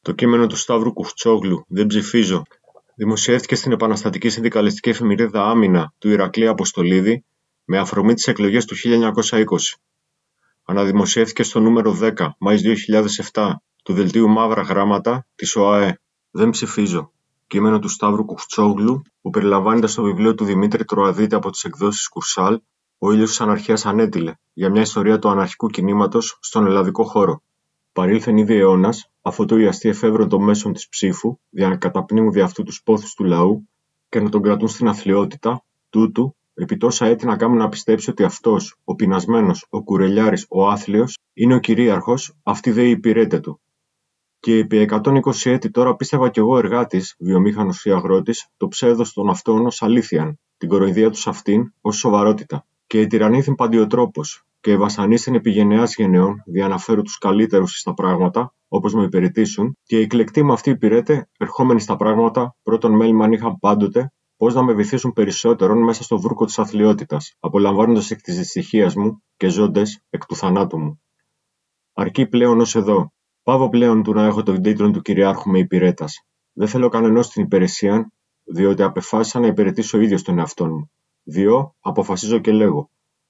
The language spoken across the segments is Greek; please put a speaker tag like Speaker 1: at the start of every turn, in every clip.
Speaker 1: Το κείμενο του Σταύρου Κουφτσόγλου «Δεν ψηφίζω» δημοσιεύτηκε στην επαναστατική συνδικαλιστική εφημερίδα Άμυνα του Ηρακλή Αποστολίδη με αφορμή τις εκλογές του 1920. Αναδημοσιεύτηκε στο νούμερο 10 Μάης 2007 του δελτίου Μαύρα Γράμματα της ΟΑΕ. «Δεν ψηφίζω», κείμενο του Σταύρου Κουφτσόγλου που περιλαμβάνεται στο βιβλίο του Δημήτρη Τροαδίτη από τις εκδόσεις Κουρσάλ «Ο ήλιος της αναρχίας ανέτειλε» για μια ιστορία του αναρχικού κινήματος στον ελλαδικό χώρο. Παρήλθεν ήδη αιώνας, αφότου οι αστεί εφεύρουν των μέσων της ψήφου, για να καταπνίγουν δι' αυτού τους πόθους του λαού και να τον κρατούν στην αθλιότητα, τούτου, επί τόσα έτη να κάνουν να πιστέψει ότι αυτός, ο πεινασμένος, ο κουρελιάρης, ο άθλιος, είναι ο κυρίαρχος, αυτή δε η υπηρέτε του. Και επί 120 έτη τώρα πίστευα κι εγώ εργάτης, βιομήχανος ή αγρότης, το ψεύδος των αυτών ως αλήθειαν, την κοροϊδία τους αυτήν ως σοβαρότητα. Και ετυραννήθην παντιοτρόπος, και βασανίστην επί γενεάς γενεών, δια να φέρω τους καλύτερους στα πράγματα, όπως με υπηρετήσουν, και οι εκλεκτοί μου αυτοί υπηρέτε, ερχόμενοι στα πράγματα, πρώτον μέλημαν είχαν πάντοτε, πώς να με βυθίσουν περισσότερον μέσα στο βούρκο της αθλιότητας, απολαμβάνοντας εκ της δυστυχίας μου και ζώντες εκ του θανάτου μου. Αρκεί πλέον ως εδώ. Πάβω πλέον του να έχω τον τίτλο του κυριάρχου με υπηρέτας. Δεν θέλω κανενός την υπηρεσία, διότι απεφάσισα να υπηρετήσω ο ίδιος τον εαυτόν μου. Διό, αποφασίζω και λέγω.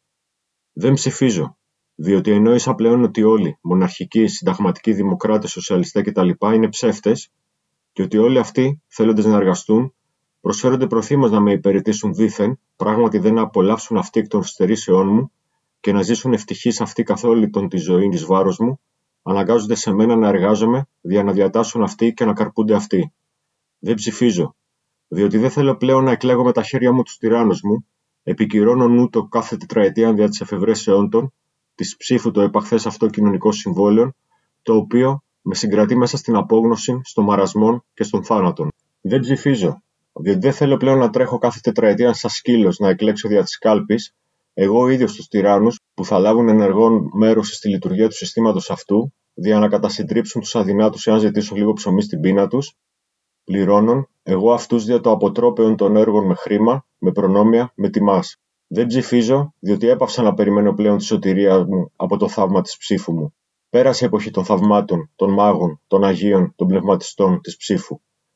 Speaker 1: Δεν ψηφίζω, διότι εννοήσα πλέον ότι όλοι, μοναρχικοί, συνταγματικοί, δημοκράτες, σοσιαλιστές κτλ. Είναι ψεύτες και ότι όλοι αυτοί, θέλοντες να εργαστούν, προσφέρονται προθύμως να με υπηρετήσουν δήθεν, πράγματι δεν να απολαύσουν αυτοί εκ των στερήσεών μου και να ζήσουν ευτυχείς αυτοί καθ' όλη τη ζωή εις βάρος μου, αναγκάζονται σε μένα να εργάζομαι, δια να διατάσσουν αυτοί και να καρπούνται αυτοί. Δεν ψηφίζω, διότι δεν θέλω πλέον να εκλέγω με τα χέρια μου τους τυράννους μου, επικυρώνω ούτω κάθε τετραετία δια τις εφευρές αιώντων, της ψήφου το επαχθές αυτό κοινωνικό συμβόλαιο, το οποίο με συγκρατεί μέσα στην απόγνωση, στον μαρασμό και στον θάνατον. Δεν ψηφίζω, διότι δεν θέλω πλέον να τρέχω κάθε τετραετία σαν σκύλος να εκλέξω δια της κάλπης, εγώ ο ίδιος τους τυράννους που θα λάβουν ενεργό μέρος στη λειτουργία του συστήματος αυτού, δια να κατασυντρίψουν τους αδυνάτους εάν ζητήσουν λίγο ψωμί στην πείνα τους, πληρώνων εγώ αυτούς δια το αποτρόπαιον των έργων με χρήμα, με προνόμια, με τιμάς. Δεν ψηφίζω, διότι έπαυσα να περιμένω πλέον τη σωτηρία μου από το θαύμα της ψήφου μου. Πέρασε η εποχή των θαυμάτων, των μάγων, των αγίων, των πνευματιστών της ψήφου.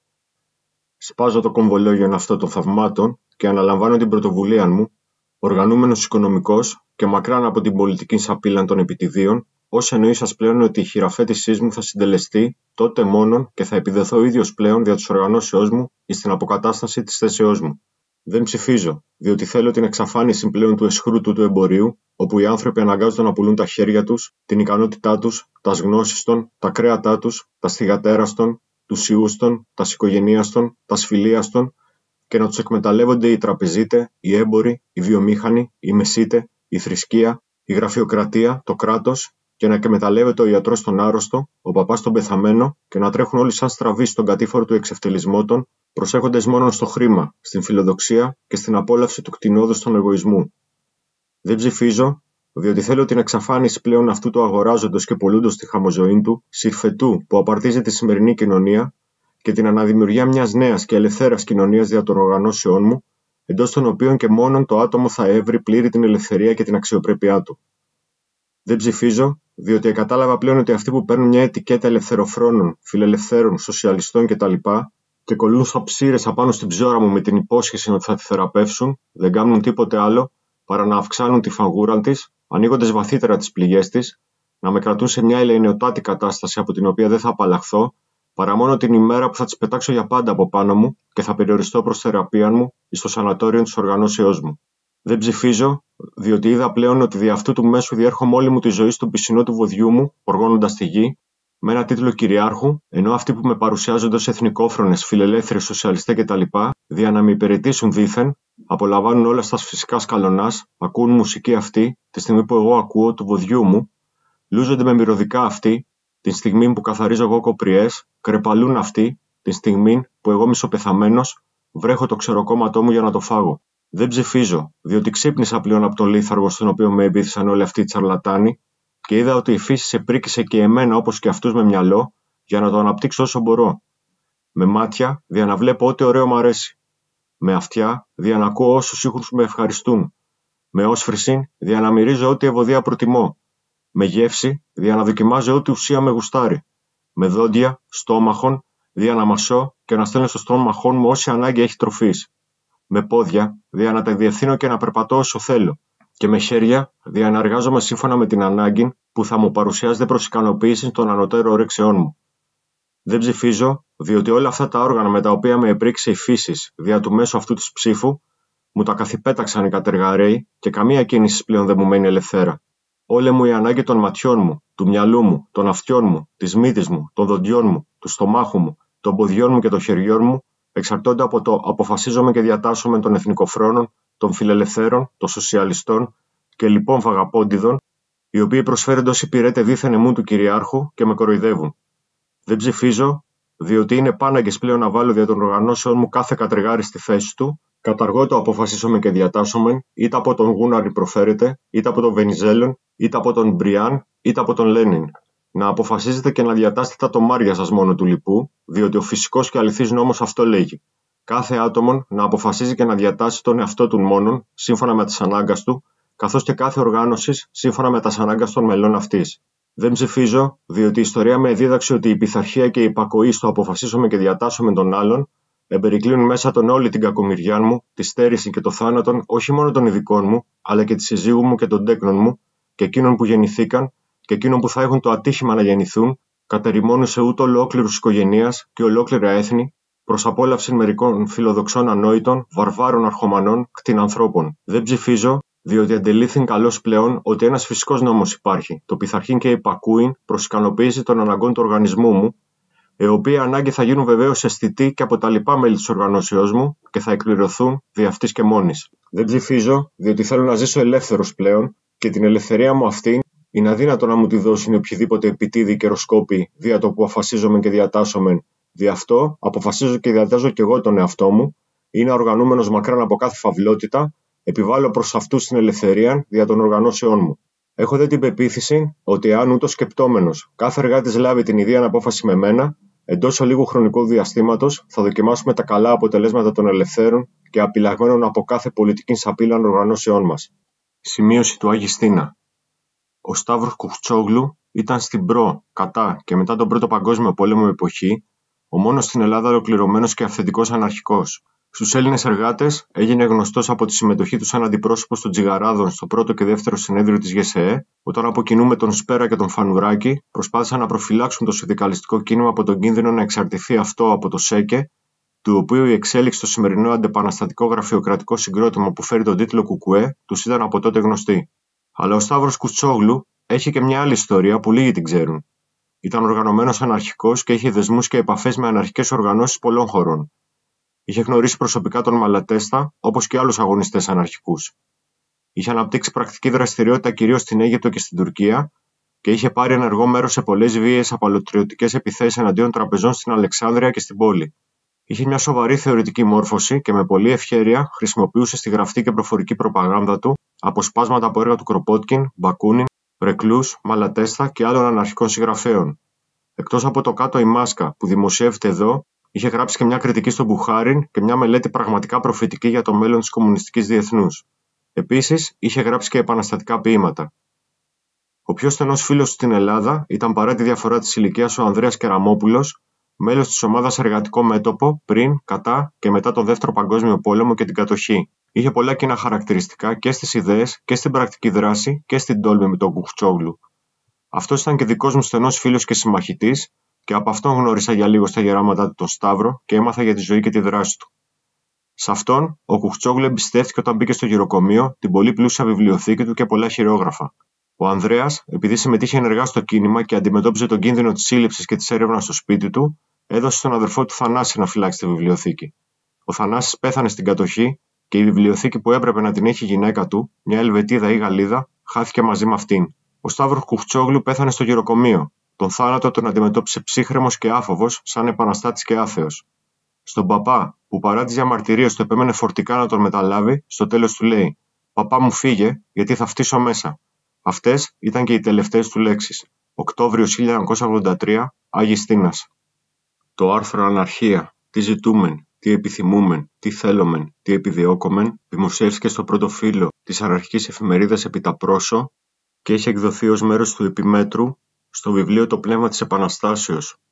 Speaker 1: Σπάζω το κομβολόγιο αυτό των θαυμάτων και αναλαμβάνω την πρωτοβουλία μου, οργανούμενος οικονομικός και μακράν από την πολιτική σαπίλα των επιτιδίων, ως εννοήσας πλέον ότι η χειραφέτησή μου θα συντελεστεί τότε μόνον και θα επιδεθώ ίδιος πλέον δια της οργανώσεώς μου εις την αποκατάσταση της θέσεώς μου. Δεν ψηφίζω, διότι θέλω την εξαφάνιση πλέον του αισχρού του εμπορίου, όπου οι άνθρωποι αναγκάζονται να πουλούν τα χέρια τους, την ικανότητά τους, τας γνώσεις των, τα κρέατά τους, τα θυγατέρας των, τους ιούς των, τας οικογενείας των, τας φιλίας των, και να τους εκμεταλλεύονται οι τραπεζίτε, οι έμποροι, οι βιομήχανοι, οι μεσίτε, η θρησκεία, η γραφειοκρατία, το κράτος, και να εκμεταλλεύεται ο ιατρός τον άρρωστο, ο παπάς τον πεθαμένο, και να τρέχουν όλοι σαν στραβοί στον κατήφορο του εξευτελισμότων, προσέχοντες μόνο στο χρήμα, στην φιλοδοξία και στην απόλαυση του κτηνόδους των εγωισμού. Δεν ψηφίζω, διότι θέλω την εξαφάνιση πλέον αυτού του αγοράζοντος και πωλούντος τη χαμοζωήν του, συρφετού που απαρτίζει τη σημερινή κοινωνία, και την αναδημιουργία μιας νέας και ελευθέρας κοινωνίας δια των οργανώσεών μου, εντός των οποίων και μόνον το άτομο θα έβρει πλήρη την ελευθερία και την αξιοπρέπειά του. Δεν ψηφίζω, διότι κατάλαβα πλέον ότι αυτοί που παίρνουν μια ετικέτα ελευθεροφρόνων, φιλελευθέρων, σοσιαλιστών κτλ. Και κολλούν σαν ψήρες απάνω στην ψώρα μου με την υπόσχεση ότι θα τη θεραπεύσουν, δεν κάνουν τίποτε άλλο παρά να αυξάνουν τη φαγούρα της, ανοίγοντας βαθύτερα τις πληγές της, να με κρατούν σε μια ελεηνεωτάτη κατάσταση από την οποία δεν θα απαλλαχθώ, παρά μόνο την ημέρα που θα τις πετάξω για πάντα από πάνω μου και θα περιοριστώ προς θεραπεία μου εις το σανατόριο της οργανώσεώς μου. Δεν ψηφίζω, διότι είδα πλέον ότι δι' αυτού του μέσου διέρχομαι όλη μου τη ζωή στον πισινό του βοδιού μου, οργώνοντας τη γη, με ένα τίτλο κυριάρχου, ενώ αυτοί που με παρουσιάζονται ως εθνικόφρονες, φιλελεύθεροι, σοσιαλιστές κτλ., δια να με υπηρετήσουν δήθεν, απολαμβάνουν όλα στα φυσικά σκαλονάς, ακούν μουσική αυτή, τη στιγμή που εγώ ακούω του βοδιού μου, λούζονται με μυρωδικά αυτοί, τη στιγμή που καθαρίζω εγώ κοπριές, κρεπαλούν αυτοί, τη στιγμή που εγώ μισοπεθαμένος, βρέχω το ξεροκόμματό μου για να το φάγω. Δεν ψηφίζω, διότι ξύπνησα πλέον από τον λίθαργο στον οποίο με εμπίθησαν όλοι αυτοί οι τσαρλατάνοι και είδα ότι η φύση σε πρίκησε και εμένα όπως και αυτούς με μυαλό για να το αναπτύξω όσο μπορώ. Με μάτια, δια να βλέπω ό,τι ωραίο μου αρέσει. Με αυτιά, δια να ακούω όσους ήχους με ευχαριστούν. Με όσφρηση, δια να μυρίζω ό,τι ευωδία προτιμώ. Με γεύση, δια να δοκιμάζω ό,τι ουσία με γουστάρει. με δόντια, στόμαχων, δια να μασώ και να στέλνω στο στόμαχόν μου όση ανάγκη έχει τροφής. Με πόδια, δια να τα διευθύνω και να περπατώ όσο θέλω. Και με χέρια, δια να εργάζομαι σύμφωνα με την ανάγκη που θα μου παρουσιάζεται προς ικανοποίηση των ανωτέρων όρεξεών μου. Δεν ψηφίζω, διότι όλα αυτά τα όργανα με τα οποία με επρίξε η φύσης δια του μέσου αυτού της ψήφου, μου τα καθυπέταξαν οι κατεργαρέοι και καμία κίνηση πλέον δεν μου μένει ελευθέρα. Όλη μου η ανάγκη των ματιών μου, του μυαλού μου, των αυτιών μου, της μύτης μου, των δοντιών μου, του στομάχου μου, των ποδιών μου και των χεριών μου, εξαρτώνται από το αποφασίζομαι και διατάσσομαι των εθνικοφρόνων, των φιλελευθέρων, των σοσιαλιστών και λοιπόν βαγαπόντιδων, οι οποίοι προσφέρονται ως υπηρέτε δίθεν εμού του Κυριάρχου και με κοροϊδεύουν. Δεν ψηφίζω, διότι είναι πάναγκες πλέον να βάλω δια των οργανώσεων μου κάθε κατρεγάρι στη θέση του, καταργώ το αποφασίσομαι και διατάσσομαι, είτε από τον Γούναρη προφέρεται, είτε από τον Βενιζέλον, είτε από τον Μπριάν, είτε από τον Λένιν. Να αποφασίζετε και να διατάσσετε τα τομάρια σας μόνο του λοιπού, διότι ο φυσικός και αληθής νόμος αυτό λέγει. Κάθε άτομο να αποφασίζει και να διατάσσει τον εαυτό του μόνον, σύμφωνα με τις ανάγκες του, καθώς και κάθε οργάνωση σύμφωνα με τις ανάγκες των μελών αυτής. Δεν ψηφίζω, διότι η ιστορία με δίδαξε ότι η πειθαρχία και η υπακοή στο αποφασίσομαι και διατάσσομαι των άλλων εμπερικλίνουν μέσα τον όλη την κακομοιριά μου, τη στέρηση και το θάνατον όχι μόνο των ειδικών μου, αλλά και της συζύγου μου και των τέκνων μου, και εκείνων που γεννηθήκαν, και εκείνων που θα έχουν το ατύχημα να γεννηθούν, κατερημώνουν σε ούτω ολόκληρους οικογενείας και ολόκληρα έθνη, προς απόλαυση μερικών φιλοδοξών ανόητων, βαρβάρων αρχομανών, κτηνανθρώπων. Δεν ψηφίζω, διότι αντελήφθην καλώς πλέον ότι ένας φυσικός νόμος υπάρχει, το πειθαρχήν και υπακούειν προς ικανοποίηση των αναγκών του οργανισμού μου, οι οποίοι ανάγκη θα γίνουν βεβαίως αισθητοί και από τα λοιπά μέλη της οργανώσεώς μου και θα εκπληρωθούν δι' αυτής και μόνης. Δεν ψηφίζω, διότι θέλω να ζήσω ελεύθερος πλέον και την ελευθερία μου αυτή είναι αδύνατο να μου τη δώσουν οποιοδήποτε επιτίδη και καιροσκόπη δια το που αποφασίζομαι και διατάσσομαι. Δι' αυτό αποφασίζω και διατάζω κι εγώ τον εαυτό μου, είναι οργανούμενος μακράν από κάθε φαυλότητα, επιβάλλω προς αυτούς την ελευθερία δια των οργανώσεών μου. Έχω δε την πεποίθηση ότι αν ούτως σκεπτόμενος κάθε εργάτης λάβει την ίδια απόφαση με μένα, εντός λίγου χρονικού διαστήματος θα δοκιμάσουμε τα καλά αποτελέσματα των ελευθέρων και απειλαγμένων από κάθε πολιτική σαπίλαν οργανώσεών μας. Σημείωση του Άγη Στίνα. Ο Σταύρος Κουχτσόγλου ήταν στην κατά και μετά τον Πρώτο Παγκόσμιο Πόλεμο εποχή ο μόνος στην Ελλάδα ολοκληρωμένος και αυθεντικός αναρχικός. Στους Έλληνες εργάτες έγινε γνωστός από τη συμμετοχή του σαν αντιπρόσωπος των Τζιγαράδων στο πρώτο και δεύτερο συνέδριο της ΓΕΣΕΕ, όταν από κοινού με τον Σπέρα και τον Φανουράκη προσπάθησαν να προφυλάξουν το συνδικαλιστικό κίνημα από τον κίνδυνο να εξαρτηθεί αυτό από το ΣΕΚΕ, του οποίου η εξέλιξη στο σημερινό αντεπαναστατικό γραφειοκρατικό συγκρότημα που φέρει τον τίτλο Κουκουέ τους ήταν από τότε γνωστή. Αλλά ο Σταύρος Κουτσόγλου έχει και μια άλλη ιστορία που λίγοι την ξέρουν. Ήταν οργανωμένος αναρχικός και είχε δεσμούς και επαφές με αναρχικές οργανώσεις πολλών χωρών. Είχε γνωρίσει προσωπικά τον Μαλατέστα, όπως και άλλους αγωνιστές αναρχικούς. Είχε αναπτύξει πρακτική δραστηριότητα κυρίως στην Αίγυπτο και στην Τουρκία και είχε πάρει ενεργό μέρος σε πολλές βίαιες απαλωτριωτικές επιθέσεις εναντίον τραπεζών στην Αλεξάνδρεια και στην πόλη. Είχε μια σοβαρή θεωρητική μόρφωση και με πολλή ευχέρεια χρησιμοποιούσε στη γραπτή και προφορική προπαγάνδα του αποσπάσματα από έργα του Κροπότκιν, Μπακούνιν, Ρεκλούς, Μαλατέστα και άλλων αναρχικών συγγραφέων. Εκτός από το κάτω η μάσκα που δημοσιεύεται εδώ, είχε γράψει και μια κριτική στον Μπουχάριν και μια μελέτη πραγματικά προφητική για το μέλλον της κομμουνιστικής διεθνούς. Επίσης, είχε γράψει και επαναστατικά ποίηματα. Ο πιο στενός φίλος του στην Ελλάδα ήταν παρά τη διαφορά της ηλικίας ο Ανδρέας Κεραμόπουλος, μέλος της ομάδας Εργατικό Μέτωπο πριν, κατά και μετά τον Δεύτερο Παγκόσμιο Πόλεμο και την κατοχή. Είχε πολλά κοινά χαρακτηριστικά και στις ιδέες και στην πρακτική δράση και στην τόλμη με τον Κουχτσόγλου. Αυτός ήταν και δικός μου στενός φίλος και συμμαχητής, και από αυτόν γνώρισα για λίγο στα γεράματά του τον Σταύρο και έμαθα για τη ζωή και τη δράση του. Σε αυτόν, ο Κουχτσόγλου εμπιστεύτηκε όταν μπήκε στο γυροκομείο την πολύ πλούσια βιβλιοθήκη του και πολλά χειρόγραφα. Ο Ανδρέας, επειδή συμμετείχε ενεργά στο κίνημα και αντιμετώπιζε τον κίνδυνο της σύλληψης και της έρευνας στο σπίτι του, έδωσε στον αδερφό του Θανάση να φυλάξει τη βιβλιοθήκη. Ο Θανάσης πέθανε στην κατοχή και η βιβλιοθήκη που έπρεπε να την έχει η γυναίκα του, μια Ελβετίδα ή Γαλλίδα, χάθηκε μαζί με αυτήν. Ο Σταύρος Κουχτσόγλου πέθανε στο γυροκομείο. Τον θάνατο τον αντιμετώπισε ψύχρεμος και άφοβος, σαν επαναστάτης και άθεος. Στον παπά, που παρά τις διαμαρτυρίες του επέμενε φορτικά να τον μεταλάβει, στο τέλος του λέει: «Παπά μου, φύγε, γιατί θα φτύσω μέσα». Αυτές ήταν και οι τελευταίες του λέξεις. Οκτώβριος 1983, Άγης Στίνας. Το άρθρο «Αναρχία. Τι ζητούμεν, τι επιθυμούμεν, τι θέλομεν, τι επιδιώκομεν» δημοσιεύθηκε στο πρώτο φύλλο της αναρχικής εφημερίδας Επιταπρόσο και έχει εκδοθεί ως μέρος του επιμέτρου στο βιβλίο «Το πνεύμα της Επαναστάσεως»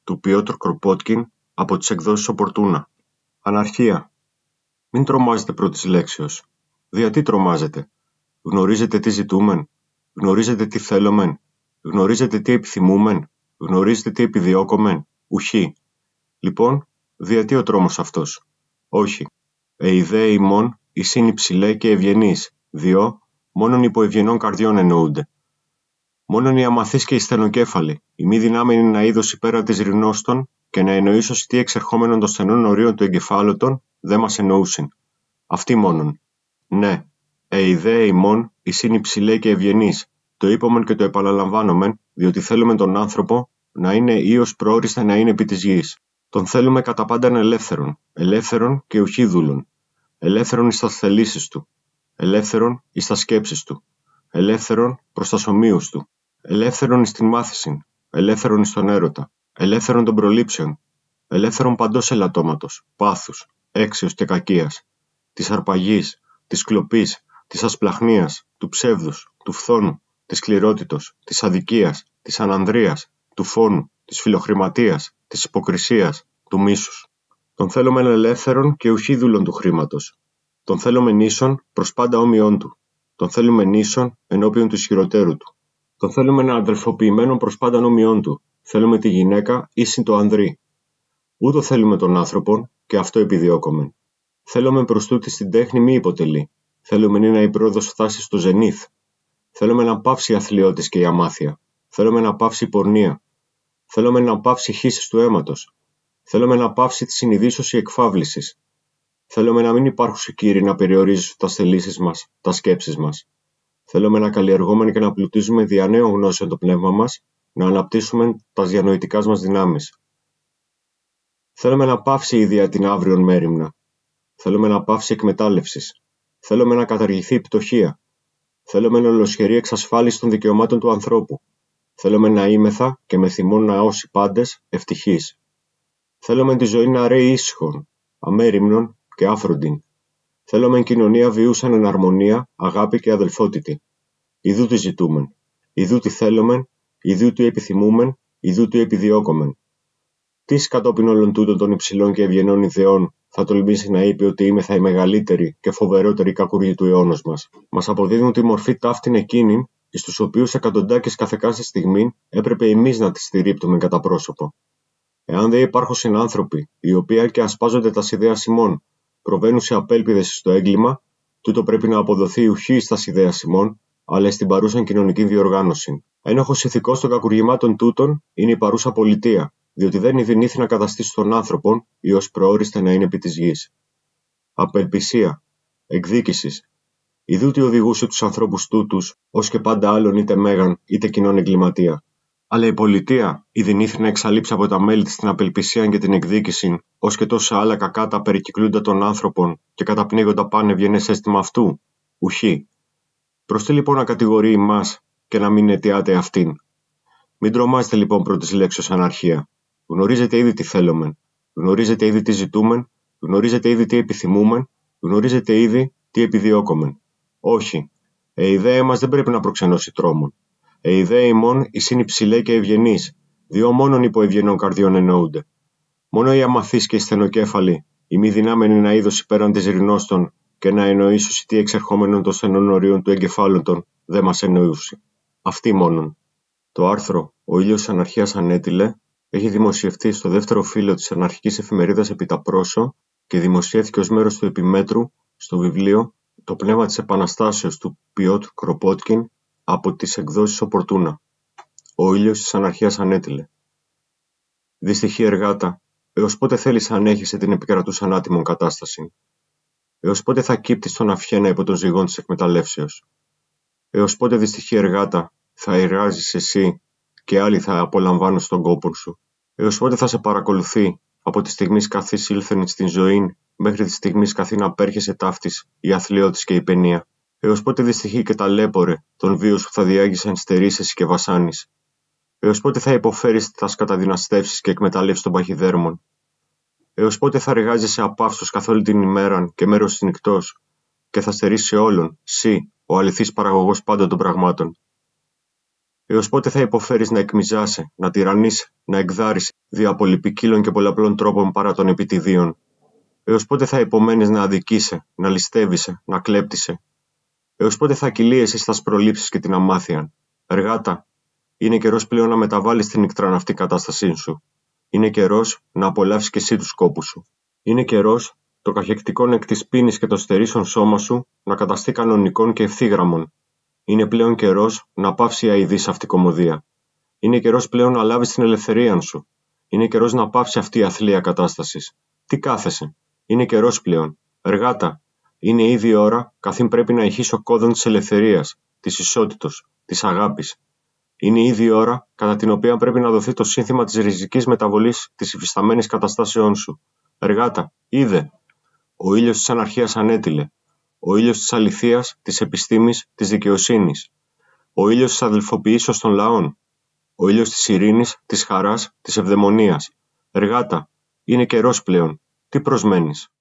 Speaker 1: του Πιότρ Κροπότκιν από τις εκδόσεις Οπορτούνα. Αναρχία. Μην τρομάζετε πρώτης λέξεως. Γιατί τρομάζετε? Γνωρίζετε τι ζητούμεν? Γνωρίζετε τι θέλομεν? Γνωρίζετε τι επιθυμούμεν? Γνωρίζετε τι επιδιώκομεν? Ουχή. Λοιπόν, γιατί ο τρόμος αυτός? Όχι. Ιδέαι ημών, εισήν υψηλέ και ευγενείς, διό, μόνον υπό ευγενών καρδιών εννοούνται. Μόνον οι αμαθείς και οι στενοκέφαλοι, οι μη δυνάμενοι να είδος πέρα της ρινόστων και να εννοήσωσι τι εξερχόμενον των στενών ορίων του εγκεφάλωτων, δε μας εννοούσιν. Αυτοί μόνον. Ναι, ιδέαι ημών, εισήν υψηλέ και ευγενείς, το είπομεν και το επαναλαμβάνομεν, διότι θέλουμε τον άνθρωπο να είναι ίος προόριστα να είναι επί της γης. Τον θέλουμε κατά πάνταν ελεύθερον και ουχή δούλων, ελεύθερον εις τας θελήσεις του, ελεύθερον εις τας σκέψεις του, ελεύθερον προς τας ομοίους του, ελεύθερον εις την μάθησιν, ελεύθερον εις τον έρωτα, ελεύθερον των προλήψεων, ελεύθερον παντός ελαττώματος, πάθους, έξιος και κακίας, της αρπαγής, της κλοπής, της ασπλαχνίας, του ψεύδους, του φθόνου, της σκληρότητος, της αδικίας, της ανανδρείας, του φόνου, της φιλοχρηματίας, της υποκρισίας, του μίσους. Τον θέλομεν ελεύθερον και ουχή δούλων του χρήματος. Τον θέλομεν ίσον προς πάντα όμοιόν του. Τον θέλομεν ίσον ενώπιον του ισχυροτέρου του. Τον θέλομεν αδελφοποιημένον προς πάντα όμοιόν του. Θέλουμε τη γυναίκα ίσιν το ανδρή. Ούτω θέλουμε τον άνθρωπον και αυτό επιδιώκομεν. Θέλουμε προς τούτη στην τέχνη μη υποτελεί. Θέλουμε να η πρόοδος φτάσει στο ζενήθ. Θέλουμε να πάυσει η αθλιώτης και η αμάθεια. Θέλουμε να πάυσει η πορνεία. Θέλουμε να πάυσει η χύσης του αίματος. Θέλουμε να πάυσει τη συνειδήσωση εκφάβλησης. Θέλουμε να μην υπάρχουν κύριοι να περιορίζουν τα θελήσεις μας, τα σκέψεις μας. Θέλουμε να καλλιεργούμε και να πλουτίζουμε δια νέων γνώσεων το πνεύμα μας, να αναπτύσσουμε τα διανοητικά μας δυνάμεις. Θέλουμε να πάυσει η ιδέα την αύριον μέριμνα. Θέλουμε να πάυσει εκμετάλλευσης. Θέλουμε να καταργηθεί η πτωχία. Θέλουμε να ολοσχερεί εξασφάλιση των δικαιωμάτων του ανθρώπου. Θέλουμε να είμεθα και με θυμόν να όσοι πάντες ευτυχείς. Θέλουμε τη ζωή να ρέει ήσυχον, αμέριμνον και άφροντιν. Θέλουμε κοινωνία βιούσαν εν αρμονία, αγάπη και αδελφότητη. Ιδού τι ζητούμεν, ιδού τι θέλομεν, ιδού τι επιθυμούμεν, ιδού τι επιδιώκομεν. Τι κατόπιν όλων τούτων των υψηλών και ευγενών ιδεών θα τολμήσει να είπε ότι είμεθα η μεγαλύτερη και φοβερότερη κακούργη του αιώνος μας? Μας αποδίδουν τη μορφή ταύτην εκείνην, εις τους οποίους εκατοντάκες καθεκάστη στιγμή έπρεπε εμείς να τις στηρίπτουμε κατά πρόσωπο. Εάν δεν υπάρχουσιν άνθρωποι, οι οποίοι και ασπάζονται τα ιδέας ημών, προβαίνουν σε απέλπιδες στο έγκλημα, τούτο πρέπει να αποδοθεί ουχή στα ιδέας ημών, αλλά στην παρούσαν κοινωνική διοργάνωση. Ένοχος ηθικός των κακουργημάτων τούτων είναι η παρούσα πολιτεία, διότι δεν ειδηνήθη να καταστήσει τον άνθρωπον ή ως προόριστε να είναι επί της γης. Απελπισία, εκδίκησης. Ιδού τι οδηγούσε τους ανθρώπους τούτους, ως και πάντα άλλον είτε μέγαν είτε κοινών εγκληματία. Αλλά η πολιτεία ειδηνήθη να εξαλείψει από τα μέλη της την απελπισία και την εκδίκηση, ως και τόσα άλλα κακάτα περικυκλούντα των άνθρωπων και καταπνίγοντα πάνε ευγενές αίσθημα αυτού. Ουχή. Προς τι λοιπόν να κατηγορεί εμάς και να μην αιτιάται αυτήν? Μην τρομάζετε λοιπόν πρώτης λέξεως αναρχία. Γνωρίζετε ήδη τι θέλομεν. Γνωρίζετε ήδη τι ζητούμεν. Γνωρίζετε ήδη τι επιθυμούμεν. Γνωρίζετε ήδη τι επιδιώκομεν. Όχι. Η ιδέα μας δεν πρέπει να προξενώσει τρόμον. Η ιδέα ημών εισήν υψηλέ και ευγενείς, διό μόνον υπό ευγενών καρδιών εννοούνται. Μόνο οι αμαθείς και οι στενοκέφαλοι, οι μη δυνάμενοι να είδωση πέραν της ρινόστων και να εννοήσουσι τι εξερχόμενον των στενών ορίων του εγκεφάλωτων δεν μας εννοούσι. Αυτοί μόνον. Το άρθρο «Ο ήλιος της αναρχίας ανέτειλε» έχει δημοσιευτεί στο δεύτερο φύλλο της αναρχικής εφημερίδας Επιταπρόσο και δημοσιεύθηκε ως μέρος του επιμέτρου στο βιβλίο «Το πνεύμα της επαναστάσεως» του Πιότρ Κροπότκιν από τις εκδόσεις Οπορτούνα. Ο ήλιος της αναρχίας ανέτειλε. Δυστυχή εργάτα, έως πότε θέλεις να ανέχεσαι την επικρατούσαν άτιμον κατάσταση? Έως πότε θα κύπτεις τον αυχένα υπό των ζυγών της εκμεταλλεύσεως? Έως πότε, δυστυχή εργάτα, θα εργάζεις εσύ και άλλοι θα απολαμβάνουν στον κόπο σου? Έως πότε θα σε παρακολουθεί από τη στιγμή καθής ήλθεν στην ζωή μέχρι τη στιγμή καθή να απέρχεσαι ταύτης η αθλιώτης και η παινία? Έως πότε, δυστυχή και ταλέπορε, τον βίο σου θα διάγησαν στερήσεις και βασάνεις? Έως πότε θα υποφέρεις τας καταδυναστεύσεις και εκμεταλλεύσεις των παχυδέρμων? Έως πότε θα εργάζεσαι απαύστος καθ' όλη την ημέραν και μέρος της νυχτός και θα στερείς σε όλων, σύ, ο αληθής παραγωγός πάντων των πραγμάτων? Έως πότε θα υποφέρεις να εκμιζάσαι, να τυραννείς, να εκδάρεις δια πολυπικίλων και πολλαπλών τρόπων παρά των επιτιδίων? Έως πότε θα υπομένεις να αδικείσαι, να ληστεύεσαι, να κλέπτεσαι? Έως πότε θα κυλίεσαι στα προλήψεις και την αμάθεια? Εργάτα, είναι καιρός πλέον να μεταβάλεις την νυχτραναυτή κατάστασή σου. Είναι καιρός να απολαύσεις και εσύ τους κόπους σου. Είναι καιρός το καχεκτικό εκ της πίνης και των στερήσεων σώμα σου να καταστεί κανονικών και ευθύγραμμων. Είναι πλέον καιρός να πάυσει η αηδής αυτή κωμωδία. Είναι καιρός πλέον να λάβεις την ελευθερία σου. Είναι καιρός να πάυσει αυτή η αθλία κατάσταση. Τι κάθεσαι? Είναι καιρός πλέον. Εργάτα, είναι ήδη η ώρα καθήν πρέπει να ηχείς ο κόδων της ελευθερίας, της ισότητος, της αγάπης. Είναι ήδη η ώρα κατά την οποία πρέπει να δοθεί το σύνθημα της ριζικής μεταβολής της υφισταμένης καταστάσεών σου. Εργάτα, είδε. Ο ήλιος της αναρχίας ανέτειλε. Ο ήλιος της αληθείας, της επιστήμης, της δικαιοσύνης. Ο ήλιος της αδελφοποιήσεως των λαών. Ο ήλιος της ειρήνης, της χαράς, της ευδαιμονίας. Εργάτα, είναι καιρός πλέον. Τι προσμένεις?